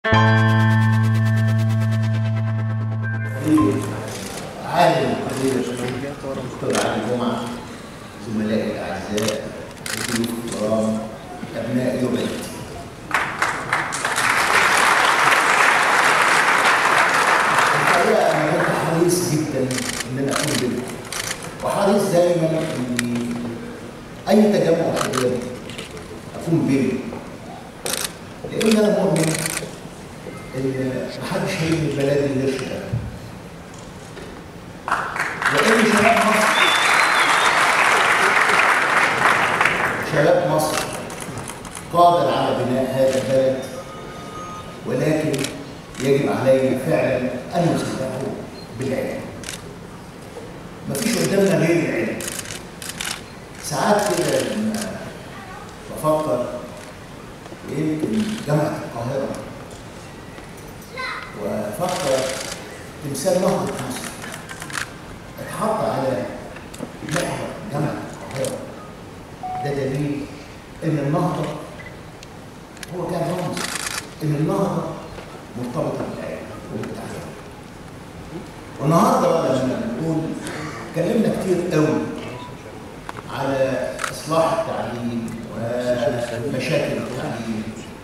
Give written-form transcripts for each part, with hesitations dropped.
عالم القضية دكتور علي جمعة، زملائي الأعزاء، الضيوف الكرام، أبنائي وبناتي. الحقيقة أنا كنت حريص جدا إن أنا أكون بينكم، وحريص دايما إن أي تجمع شبابي أكون بينكم، لأن أنا مؤمن إن محدش هيبني البلد من غير شباب. لأن شباب مصر قادر على بناء هذا البلد، ولكن يجب علينا فعلا أن نصدقه بالعلم. مفيش قدامنا غير العلم. ساعات كده لما بفكر يمكن جامعة القاهرة وفكر تمثال نهضة مصر اتحط على محور جامعة القاهرة، ده دليل إن النهضة هو كان رمز إن النهضة مرتبطة بالعلم وبالتعليم. والنهارده بقى لما بنقول اتكلمنا كتير قوي على إصلاح التعليم ومشاكل التعليم،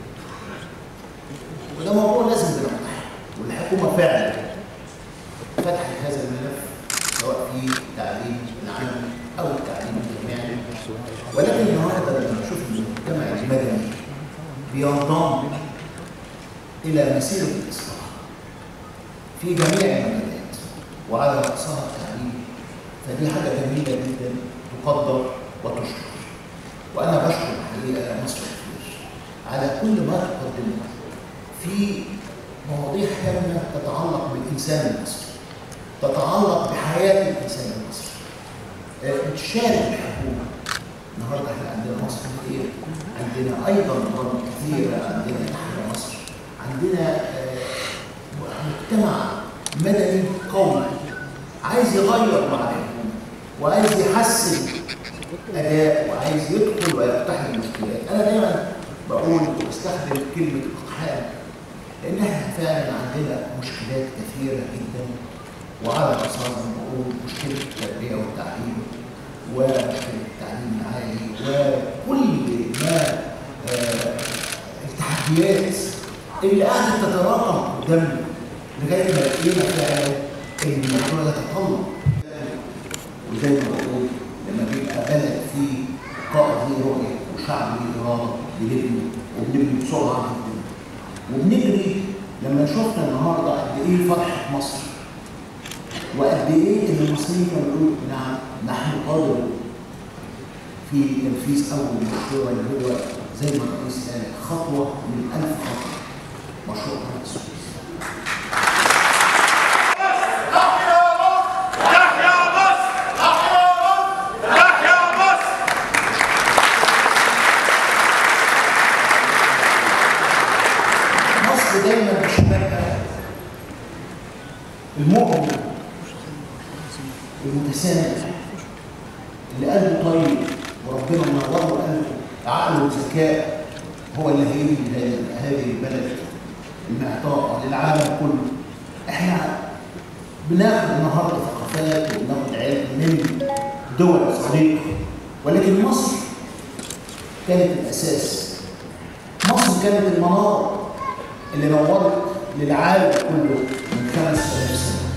وده موضوع لازم بنفتحه، والحكومة فعلا فتحت هذا الملف سواء في التعليم العام أو التعليم الجامعي. ولكن النهارده لما نشوف المجتمع المدني بينضم إلى مسيرة الإصلاح في جميع المجالات وعلى رأسها التعليم، فدي حاجة جميلة جدا تقدر وتشكر. وأنا بشكر الحقيقة مصر كتير على كل ما تقدمه في مواضيع هامة تتعلق بالإنسان المصري، تتعلق بحياة الإنسان المصري. بتشارك الحكومة. النهارده احنا عندنا مصر كتير، عندنا أيضا برامج كثيرة، عندنا تحرير مصر، عندنا مجتمع مدني قوي عايز يغير مع الحكومة وعايز يحسن أداء وعايز يدخل ويقتحم المشكلات. أنا دايما بقول واستخدم كلمة اقتحام لأن احنا فعلا عندنا مشكلات كثيرة جدا، وعلى رأسها بنقول مشكلة التربية والتعليم ومشكلة التعليم العالي وكل ما التحديات اللي قاعدة تتراكم قدامنا لغاية ما لقينا فعلا إن الموضوع ده تطلب. وزي ما بقول لما بيبقى بلد فيه قائد ليه رؤية وشعب ليه إرادة بنبني وبنبني بسرعة جدا وبنجري. لما شفنا النهارده قد إيه فرحة مصر وقد إيه إن المصريين يقولوا نعم نحن قادرون في تنفيذ أول مشروع اللي هو زي ما الرئيس قال خطوة من 1000 خطوة، مشروع قناة السويس. مصر دايما بشبابها المؤمن المتسامح اللي قلبه طيب وربنا منوره قلبه عقله وذكاء هو اللي هيبني هذه البلد المعطاء للعالم كله. احنا بناخد النهارده ثقافات وبناخد علم من دول صديقه، ولكن مصر كانت الاساس. مصر كانت المناره اللي نورت للعالم كله من 5000 سنه.